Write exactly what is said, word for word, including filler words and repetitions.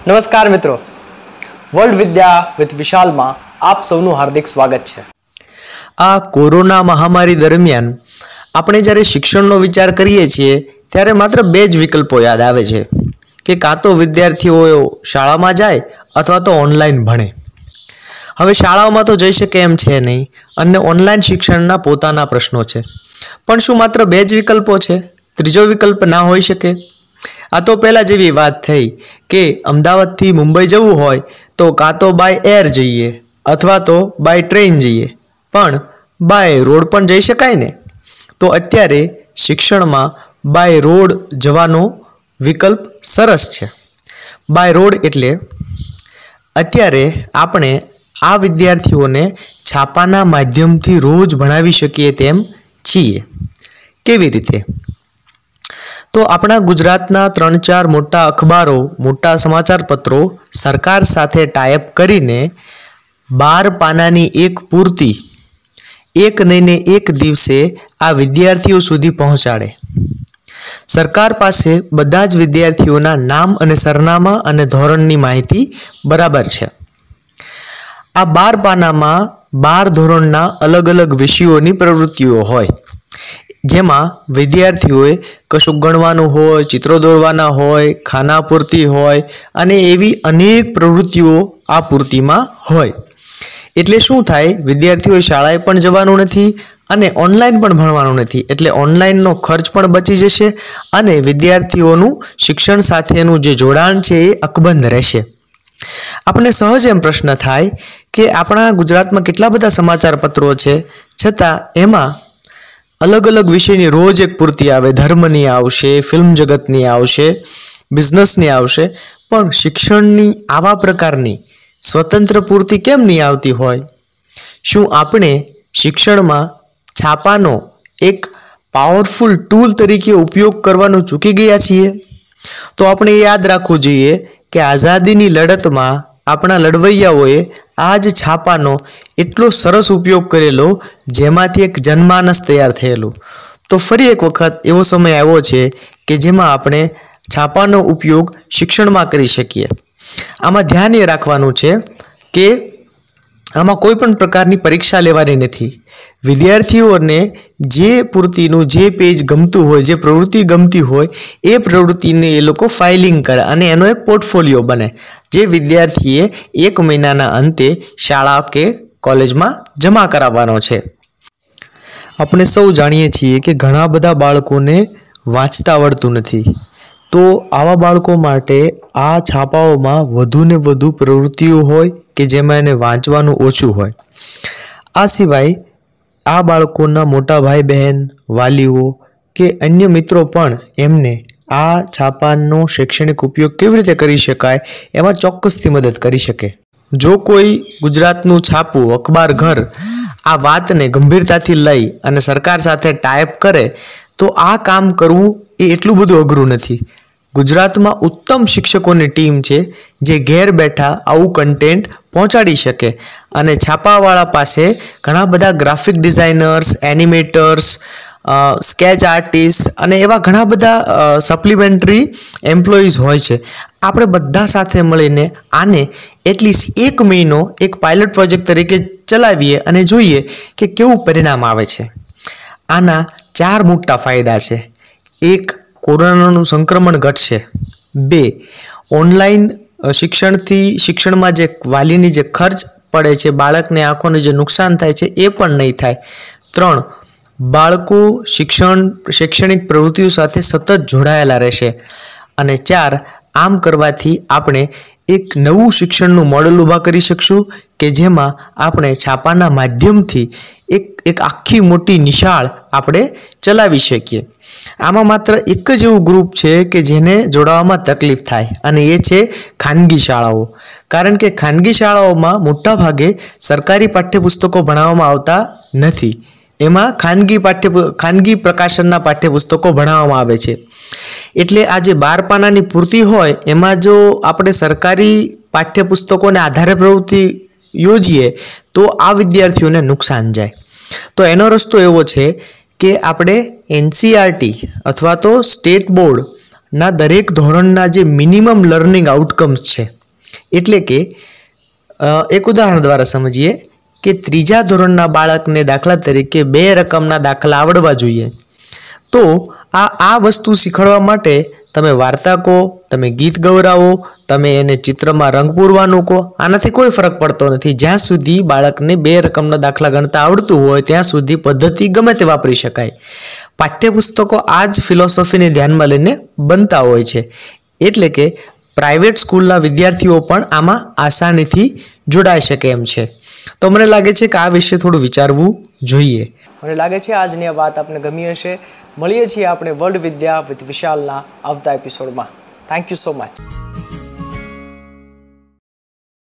નમસ્કાર મિત્રો, world Vidya with વિશાલમાં આપ સૌનું હાર્દિક સ્વાગત છે। આ કોરોના મહામારી દરમિયાન આપણે જ્યારે શિક્ષણનો વિચાર કરીએ છીએ ત્યારે માત્ર બે જ વિકલ્પો યાદ આવે છે કે કાં તો વિદ્યાર્થીઓ શાળામાં જાય અથવા તો ઓનલાઈન ભણે। હવે શાળાઓમાં તો જઈ શકે એમ છે નહીં અને ઓનલાઈન શિક્ષણના પોતાના પ્રશ્નો છે, પણ શું માત્ર બે જ વિકલ્પો છે? ત્રીજો વિકલ્પ ના હોઈ શકે? આ તો પહેલાં જેવી વાત થઈ કે અમદાવાદથી મુંબઈ જવું હોય તો કાં તો બાય એર જઈએ અથવા તો બાય ટ્રેન જઈએ, પણ બાય રોડ પણ જઈ શકાય ને। તો અત્યારે શિક્ષણમાં બાય રોડ જવાનો વિકલ્પ સરસ છે। બાય રોડ એટલે અત્યારે આપણે આ વિદ્યાર્થીઓને છાપાના માધ્યમથી રોજ ભણાવી શકીએ તેમ છીએ। કેવી રીતે? તો આપણા ગુજરાતના ત્રણ ચાર મોટા અખબારો, મોટા સમાચાર પત્રો સરકાર સાથે ટાઈપ કરીને બાર પાનાની એક પૂર્તિ એક નહીં ને એક દિવસે આ વિદ્યાર્થીઓ સુધી પહોંચાડે। સરકાર પાસે બધા જ વિદ્યાર્થીઓના નામ અને સરનામા અને ધોરણની માહિતી બરાબર છે। આ બાર પાનામાં બાર ધોરણના અલગ અલગ વિષયોની પ્રવૃત્તિઓ હોય, જેમાં વિદ્યાર્થીઓએ કશું ગણવાનું હોય, ચિત્રો દોરવાના હોય, ખાના પૂર્તિ હોય અને એવી અનેક પ્રવૃત્તિઓ આ પૂર્તિમાં હોય। એટલે શું થાય, વિદ્યાર્થીઓએ શાળાએ પણ જવાનું નથી અને ઓનલાઈન પણ ભણવાનું નથી, એટલે ઓનલાઈનનો ખર્ચ પણ બચી જશે અને વિદ્યાર્થીઓનું શિક્ષણ સાથેનું જે જોડાણ છે એ અકબંધ રહેશે। આપણને સહજ એમ પ્રશ્ન થાય કે આપણા ગુજરાતમાં કેટલા બધા સમાચાર પત્રો છે, છતાં એમાં અલગ અલગ વિષયની રોજ એક પૂર્તિ આવે, ધર્મની આવશે, ફિલ્મ જગતની આવશે, બિઝનેસની આવશે, પણ શિક્ષણની આવા પ્રકારની સ્વતંત્ર પૂર્તિ કેમ નહીં આવતી હોય? શું આપણે શિક્ષણમાં છાપાનો એક પાવરફુલ ટૂલ તરીકે ઉપયોગ કરવાનું ચૂકી ગયા છીએ? તો આપણે યાદ રાખવું જોઈએ કે આઝાદીની લડતમાં આપણા લડવૈયાઓએ આ જ છાપાનો એટલો સરસ ઉપયોગ કરેલો, જેમાંથી એક જનમાનસ તૈયાર થયેલું। તો ફરી એક વખત એવો સમય આવ્યો છે કે જેમાં આપણે છાપાનો ઉપયોગ શિક્ષણમાં કરી શકીએ। આમાં ધ્યાન એ રાખવાનું છે કે આમાં કોઈ પણ પ્રકારની પરીક્ષા લેવાની નથી। વિદ્યાર્થીઓને જે પૂર્તિનું જે પેજ ગમતું હોય, જે પ્રવૃત્તિ ગમતી હોય એ પ્રવૃત્તિને એ લોકો ફાઇલિંગ કરે અને એનો એક પોર્ટફોલિયો બને, જે વિદ્યાર્થીએ એક મહિનાના અંતે શાળા કે કોલેજમાં જમા કરાવવાનો છે। આપણે સૌ જાણીએ છીએ કે ઘણા બધા બાળકોને વાંચતા આવડતું નથી, તો આવા બાળકો માટે આ છાપાઓમાં વધુ ને વધુ પ્રવૃત્તિઓ હોય કે જેમાં એને વાંચવાનું ઓછું હોય। આ સિવાય આ બાળકોના મોટા ભાઈ બહેન, વાલીઓ કે અન્ય મિત્રો પણ એમને આ છાપાનો શૈક્ષણિક ઉપયોગ કેવી રીતે કરી શકાય એમાં ચોક્કસથી મદદ કરી શકે। જો કોઈ ગુજરાતનું છાપું, અખબાર ઘર આ વાતને ગંભીરતાથી લઈ અને સરકાર સાથે ટાઈપ કરે તો આ કામ કરવું એ એટલું બધું અઘરું નથી। ગુજરાતમાં ઉત્તમ શિક્ષકોની ટીમ છે જે ઘેર બેઠા આવું કન્ટેન્ટ પહોંચાડી શકે અને છાપાવાળા પાસે ઘણા બધા graphic designers, animators, sketch artist અને એવા ઘણા બધા સપ્લિમેન્ટરી એમ્પ્લોઈઝ હોય છે। આપણે બધા સાથે મળીને આને એટલીસ્ટ એક મહિનો એક પાયલટ પ્રોજેક્ટ તરીકે ચલાવીએ અને જોઈએ કે કેવું પરિણામ આવે છે। આના ચાર મોટા ફાયદા છે। એક, કોરોનાનું સંક્રમણ ઘટશે। બે, ઓનલાઈન શિક્ષણથી શિક્ષણમાં જે વાલીની જે ખર્ચ પડે છે, બાળકને આંખોને જે નુકસાન થાય છે એ પણ નહીં થાય। ત્રણ, બાળકો શિક્ષણ શૈક્ષણિક પ્રવૃત્તિઓ સાથે સતત જોડાયેલા રહેશે। અને ચાર, આમ કરવાથી આપણે એક નવું શિક્ષણનું મોડલ ઊભા કરી શકશું કે જેમાં આપણે છાપાના માધ્યમથી એક એક આખી મોટી નિશાળ આપણે ચલાવી શકીએ। આમાં માત્ર એક જ એવું ગ્રુપ છે કે જેને જોડાવામાં તકલીફ થાય અને એ છે ખાનગી શાળાઓ, કારણ કે ખાનગી શાળાઓમાં મોટા ભાગે સરકારી પાઠ્યપુસ્તકો ભણાવવામાં આવતા નથી। એમાં ખાનગી પાઠ્ય ખાનગી પ્રકાશનના પાઠ્યપુસ્તકો ભણાવવામાં આવે છે। એટલે આ જે બાર પાનાની પૂર્તિ હોય એમાં જો આપણે સરકારી પાઠ્યપુસ્તકોને આધારે પ્રવૃત્તિ યોજીએ તો આ વિદ્યાર્થીઓને નુકસાન જાય। તો એનો રસ્તો એવો છે કે આપણે એનસીઈઆરટી અથવા તો સ્ટેટ બોર્ડ ના દરેક ધોરણના જે મિનિમમ લર્નિંગ આઉટકમ્સ છે, એટલે કે એક ઉદાહરણ દ્વારા સમજીએ કે ત્રીજા ધોરણના બાળકને દાખલા તરીકે બે રકમના દાખલા આવડવા જોઈએ, તો આ આ વસ્તુ શીખવાડવા માટે તમે વાર્તા કહો, તમે ગીત ગવરાવો, તમે એને ચિત્રમાં રંગ પૂરવાનું કહો, આનાથી કોઈ ફરક પડતો નથી. જ્યાં સુધી બાળકને બે રકમના દાખલા ગણતા આવડતું હોય ત્યાં સુધી પદ્ધતિ ગમે તે વાપરી શકાય. પાઠ્યપુસ્તકો આ જ ફિલોસોફીને ધ્યાનમાં લઈને બનતા હોય છે, એટલે કે પ્રાઇવેટ સ્કૂલના વિદ્યાર્થીઓ પણ આમાં આસાનીથી જોડાઈ શકે એમ છે. તો મને લાગે છે કે આ વિશે થોડું વિચારવું જોઈએ. મને લાગે છે આજની આ વાત આપને ગમી હશે. મળીએ છીએ આપણે વર્લ્ડ વિદ્યા વિથ વિશાલના આવતા એપિસોડમાં. Thank you so much.